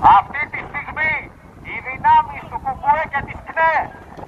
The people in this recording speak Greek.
Αυτή τη στιγμή οι δυνάμεις του ΚΚΕ και της ΚΝΕ